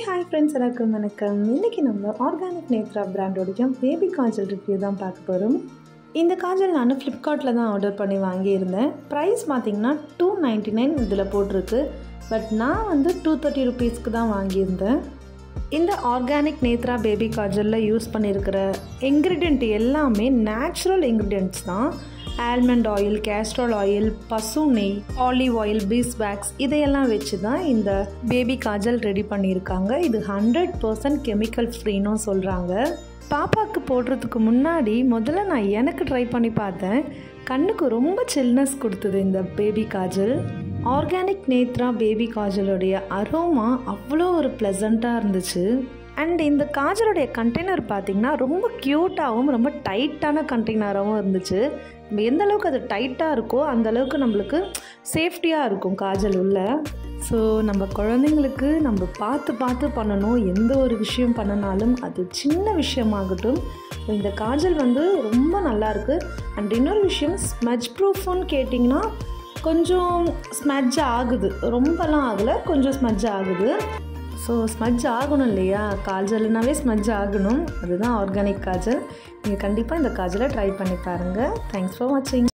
Hi friends, எல்லாருக்கும் வணக்கம். இன்றைக்கி நம்ம ஆர்கானிக் நேத்ரா பிராண்டோடைய பேபி காஜல் ரிவ்யூ தான் பார்க்க போகிறோம். இந்த காஜல் நான் ஃப்ளிப்கார்ட்டில் தான் ஆர்டர் பண்ணி வாங்கியிருந்தேன். ப்ரைஸ் பார்த்திங்கன்னா $299 இதில் போட்டிருக்கு. பட் நான் வந்து $230 ருபீஸ்க்கு தான் வாங்கியிருந்தேன். இந்த ஆர்கானிக் நேத்ரா பேபி காஜலில் யூஸ் பண்ணியிருக்கிற இன்க்ரீடியண்ட் எல்லாமே நேச்சுரல் இன்க்ரீடியண்ட்ஸ் தான். ஆல்மண்ட் ஆயில், கேஸ்ட்ரால் ஆயில், பசு நெய், ஆலிவ் ஆயில், பீஸ் வேக்ஸ் இதையெல்லாம் வச்சு தான் இந்த பேபி காஜல் ரெடி பண்ணியிருக்காங்க. இது 100% கெமிக்கல் ஃப்ரீன்னு சொல்கிறாங்க. பாப்பாவுக்கு போடுறதுக்கு முன்னாடி முதல்ல நான் எனக்கு ட்ரை பண்ணி பார்த்தேன். கண்ணுக்கு ரொம்ப சில்னஸ் கொடுத்தது இந்த baby kajal. Organic Nethra baby காஜலுடைய அரோமா அவ்வளோ ஒரு ப்ளசண்ட்டாக இருந்துச்சு. அண்ட் இந்த காஜலுடைய கண்டெய்னர் பார்த்திங்கன்னா ரொம்ப க்யூட்டாகவும் ரொம்ப டைட்டான கண்டெய்னராகவும் இருந்துச்சு. நம்ம எந்த அளவுக்கு அது டைட்டாக இருக்கோ அந்தளவுக்கு நம்மளுக்கு சேஃப்டியாக இருக்கும் காஜல் உள்ள. ஸோ நம்ம குழந்தைங்களுக்கு நம்ம பார்த்து பண்ணணும். எந்த ஒரு விஷயம் பண்ணினாலும் அது சின்ன விஷயமாகட்டும். இந்த காஜல் வந்து ரொம்ப நல்லாயிருக்கு. அண்ட் இன்னொரு விஷயம், ஸ்மஜ் ப்ரூஃப்னு கேட்டிங்கன்னா கொஞ்சம் ஸ்மஜ் ஆகுது, ரொம்பலாம் ஆகலை, கொஞ்சம் ஸ்மஜ் ஆகுது. ஸோ ஸ்மஜ் ஆகணும் இல்லையா, காஜல்னாவே ஸ்மஜ் ஆகணும். அதுதான் ஆர்கானிக் காஜல். நீங்கள் கண்டிப்பாக இந்த காஜலை ட்ரை பண்ணி பாருங்கள். தேங்க்ஸ் ஃபார் வாட்சிங்.